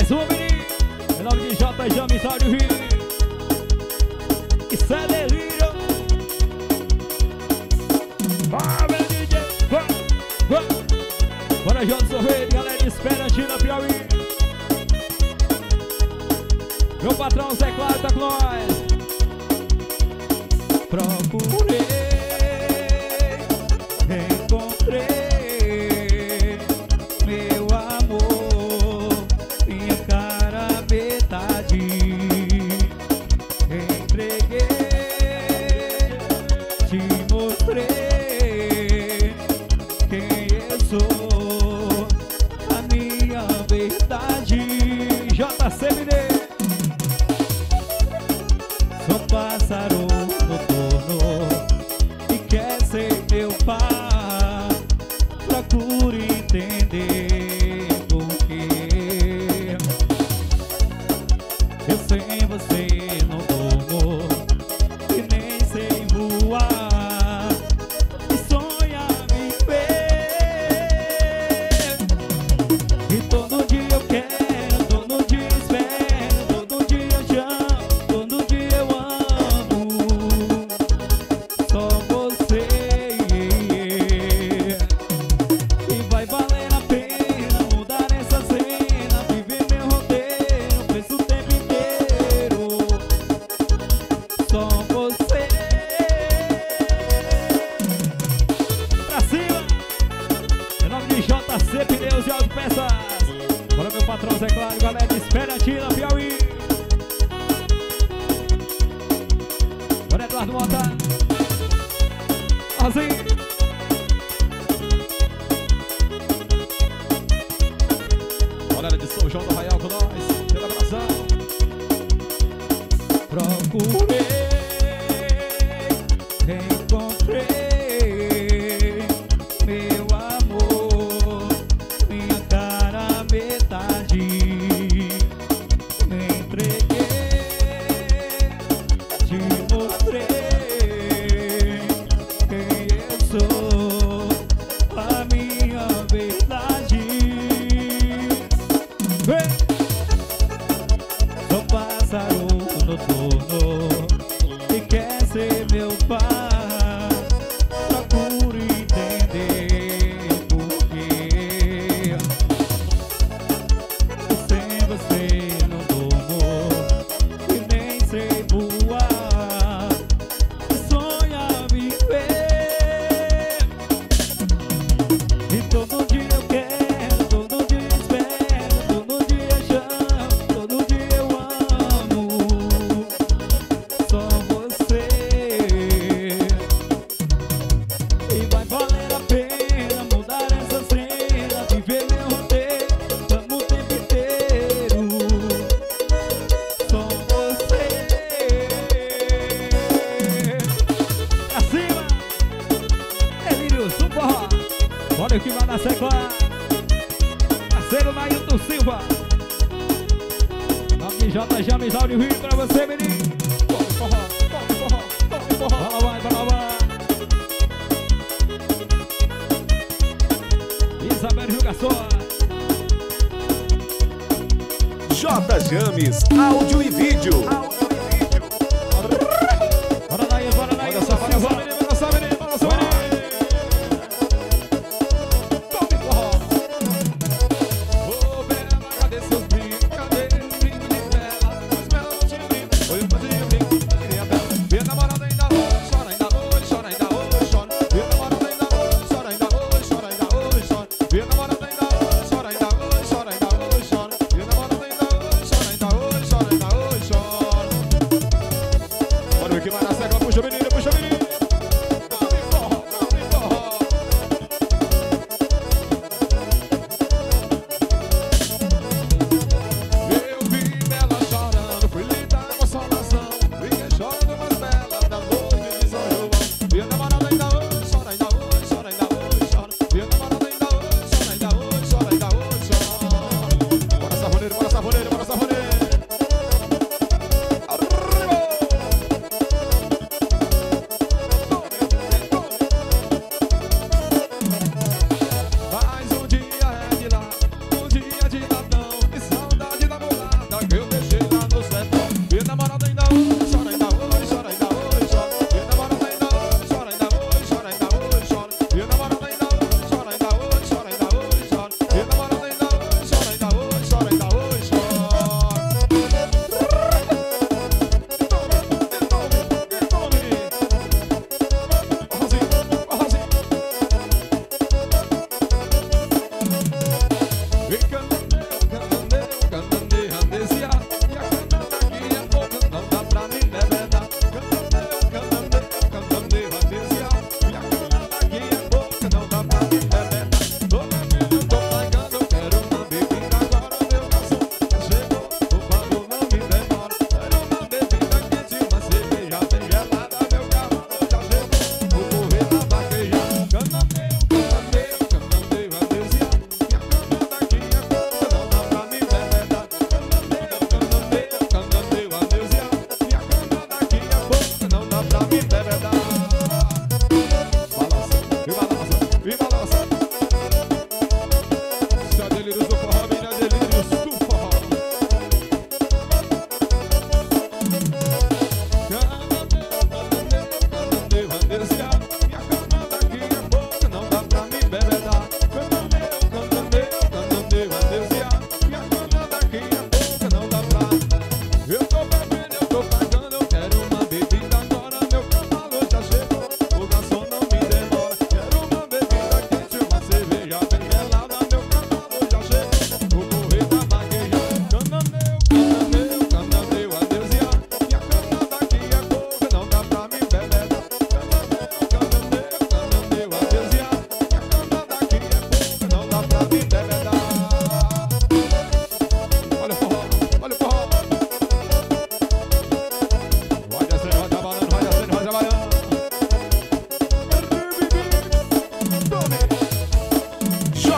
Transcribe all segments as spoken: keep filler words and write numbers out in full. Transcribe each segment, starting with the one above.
Mais uma, menino. Em nome de J. James Áudio Rio. Isso é delírio. Vai, meu D J. Vai, vai. Bora, João Sorvete, galera, Esperantina, Piauí. Meu patrão Zé Claro tá com nós. Procurei, encontrei meu amor, minha cara metade. Entreguei, te mostrei quem eu sou, a minha verdade. J C M D. Sou pássaro noturno e quer ser meu par. Procure entender por quê eu sem você não durmo e nem sei voar e sonha me ver. E todo dia eu quero, todo dia espero, todo dia eu chamo, todo dia eu amo só você. E vai valer a pena mudar essa cena, viver meu roteiro, penso o tempo inteiro só você. Pra cima! Em nome de J C Pneus e Autopeças. Bora, meu patrão Zé Claro, galera de Esperantina, Piauí. Bora, Eduardo Mota. Assim. Galera de São João do Arraial com nós. Pela abração. Procurei, encontrei meu amor, minha cara metade. Me entreguei, te mostrei quem eu sou, a minha verdade. Vem! Sou pássaro noturno e quer ser meu par. Procure entender por quê sem você não durmo e nem sei voar e sonha viver. E todo dia eu quero, todo dia espero, todo dia eu chamo, todo dia eu amo só você. E vai valer a pena mudar essa cena, viver meu roteiro, amo o tempo inteiro só você. Pra cima! Delírio, Suporra. Olha o que vai na secla. Parceiro Nailton Silva. Nome de J. James Áudio Rio pra você, menino. Tome forró, tome forró, tome forró. Vai lá, vai, vai lá, vai. Isabel Rio Garçom. J. James Áudio e Vídeo. Bora daí, bora daí. Bora só, bora só, menino, bora só, menino, bora só, menino. Tome forró. Ô, Bela, cadê seus brincos? Cadê o brinco de Bela? Os belos de mim. Oi, eu fazia o brinco, queria Bela. Minha namorada ainda hoje, chora ainda hoje, chora ainda hoje, chora. Minha namorada ainda hoje, chora ainda hoje, chora ainda hoje, chora. Minha namorada ainda hoje, chora ainda hoje, chora ainda hoje, chora. Minha namorada ainda hoje, chora ainda hoje, chora ainda hoje, chora.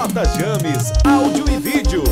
J James, áudio e vídeo.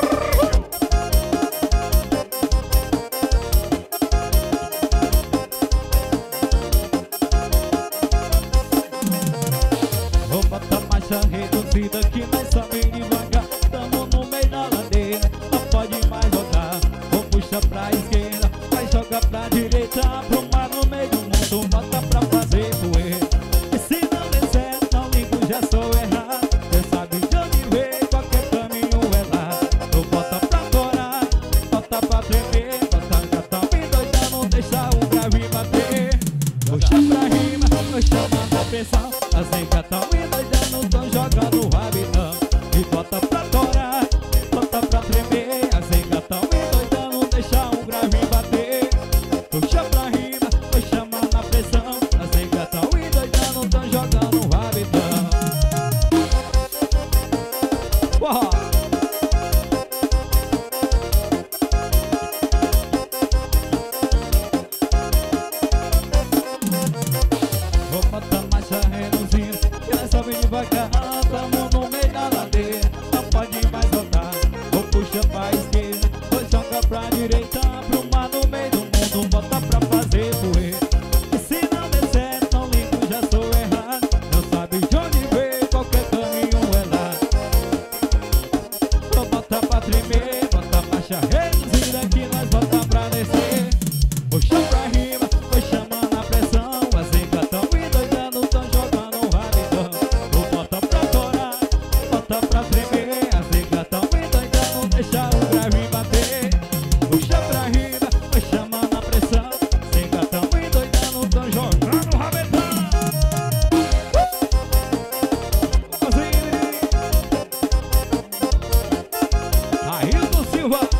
Vou botar marcha reduzida que nós só vem devagar. Tamo no meio da ladeira, não pode mais voltar. Vou puxar pra esquerda, vai jogar pra direita. Pro mar no meio do mundo, bota pra fazer poeira. E se não der certo, não ligo, já sou errado. Cê sabe de onde veio, qualquer caminho é lá. Tu bota pra torar, bota pra tremer. Bota gatão e doida, não deixa o grave bater. Puxa pra rima, tô chamando a pressão. As engatão e doidando tão jogando o rabitão. E bota pra torar, bota pra tremer. As engatão e doidando deixa um grave bater. Puxa pra rima, tô chamando a pressão. As engatão e doidando tão jogando o rabitão. Uau! Vou botar marcha reduzida, que nós só vem devagar. Tamo no meio da ladeira, não pode mais voltar. Vou puxar pra esquerda, vou jogar pra direita. Pro mar no meio do mundo, bota pra fazer poeira. E se não der certo, não ligo, já sou errado. Não sabe de onde veio, qualquer caminho é lá. Vou botar pra tremer, bota marcha reduzida, que nós bota pra descer. Puxa pra rima, tô chamando a pressão. As engatão e doidando tão jogando o rabitão. Vou bota pra torar, bota pra tremer. As engatão e doidando deixa o grave bater. Puxa pra rima, tô chamando a pressão. As engatão e doidando tão jogando o rabitão. Assim, Ailton Silva.